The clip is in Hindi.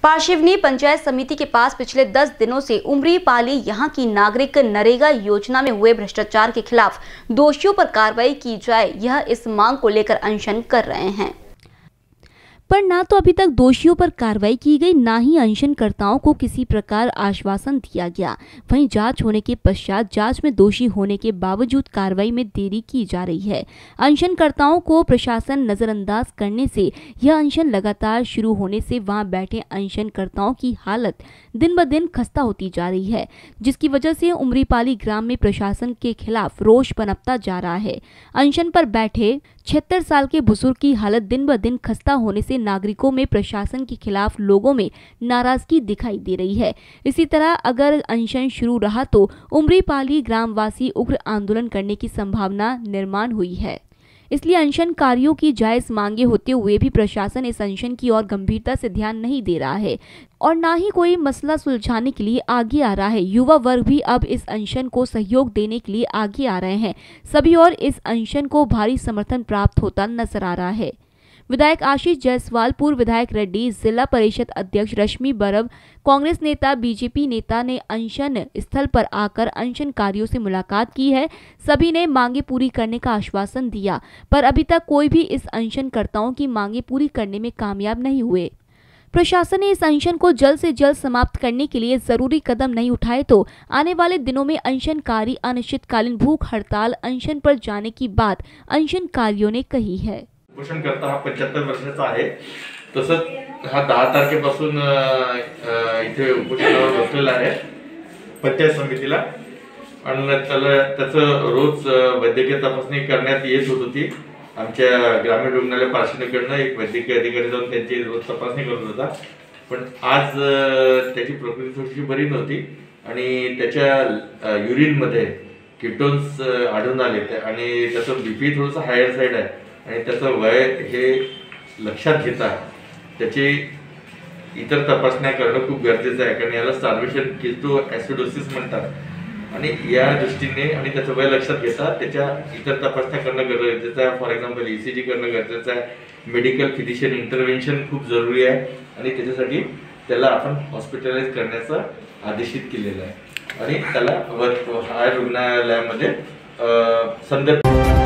पार्शिवनी पंचायत समिति के पास पिछले 10 दिनों से उमरी पाली यहां की नागरिक नरेगा योजना में हुए भ्रष्टाचार के खिलाफ दोषियों पर कार्रवाई की जाए, यह इस मांग को लेकर अनशन कर रहे हैं। पर ना तो अभी तक दोषियों पर कार्रवाई की गई, ना ही अनशनकर्ताओं को किसी प्रकार आश्वासन दिया गया। वहीं जांच होने के पश्चात जांच में दोषी होने के बावजूद कार्रवाई में देरी की जा रही है। अनशनकर्ताओं को प्रशासन नजरअंदाज करने से यह अनशन लगातार शुरू होने से वहां बैठे अनशनकर्ताओं की हालत दिन ब दिन खस्ता होती जा रही है, जिसकी वजह से उमरीपाली ग्राम में प्रशासन के खिलाफ रोष पनपता जा रहा है। अनशन पर बैठे 76 साल के बुजुर्ग की हालत दिन ब दिन खस्ता होने से नागरिकों में प्रशासन के खिलाफ लोगों में नाराजगी दिखाई दे रही है। इसी तरह अगर अनशन शुरू रहा तो उमरीपाली ग्रामवासी उग्र आंदोलन करने की संभावना निर्माण हुई है। इसलिए अनशनकारियों की जायज मांगे होते हुए भी प्रशासन इस अनशन की ओर गंभीरता से ध्यान नहीं दे रहा है और ना ही कोई मसला सुलझाने के लिए आगे आ रहा है। युवा वर्ग भी अब इस अनशन को सहयोग देने के लिए आगे आ रहे हैं। सभी और इस अनशन को भारी समर्थन प्राप्त होता नजर आ रहा है। विधायक आशीष जायसवाल, पूर्व विधायक रेड्डी, जिला परिषद अध्यक्ष रश्मि बरव, कांग्रेस नेता, बीजेपी नेता ने अनशन स्थल पर आकर अनशनकारियों से मुलाकात की है। सभी ने मांगे पूरी करने का आश्वासन दिया, पर अभी तक कोई भी इस अनशनकर्ताओं की मांगे पूरी करने में कामयाब नहीं हुए। प्रशासन ने इस अनशन को जल्द से जल्द समाप्त करने के लिए जरूरी कदम नहीं उठाए तो आने वाले दिनों में अनशनकारी अनिश्चितकालीन भूख हड़ताल अनशन पर जाने की बात अनशनकारियों ने कही है। उपोषणकर्ता हा 75 वर्षाचा आहे। तसंच हा 10 तारखेपासून इथे उपोषणावर बसलेला आहे पंचायत समितीला आणि त्याचं रोज वैद्यकीय तपासणी करण्यात येत होती। आमच्या ग्रामीण रुग्णालय पार्शिवनीकडनं एक वैद्यकीय अधिकारी जाऊन त्यांची रोज तपासणी करत होता, पण आज त्याची प्रकृती थोडीशी बरी नव्हती आणि त्याच्या युरिनमध्ये कीटोन्स आढळून आले आणि त्याचं बीपी थोडंसं हायर साईड आहे आणि त्याचं वय हे लक्षात घेता त्याची इतर तपासण्या करणं खूप गरजेचं आहे, कारण याला स्टार्वेशन कीटोएसिडोसिस म्हणतात आणि या दृष्टीने आणि त्याचं वय लक्षात घेता त्याच्या इतर तपासण्या करणं गरजेचं आहे। फॉर एक्झाम्पल ECG करणं गरजेचं आहे, मेडिकल फिजिशियन इंटरव्हेन्शन खूप जरुरी आहे आणि त्याच्यासाठी त्याला आपण हॉस्पिटलाइज करण्याचं आदेशित केलेलं आहे आणि त्याला हायर रुग्णालयामध्ये संदर्भ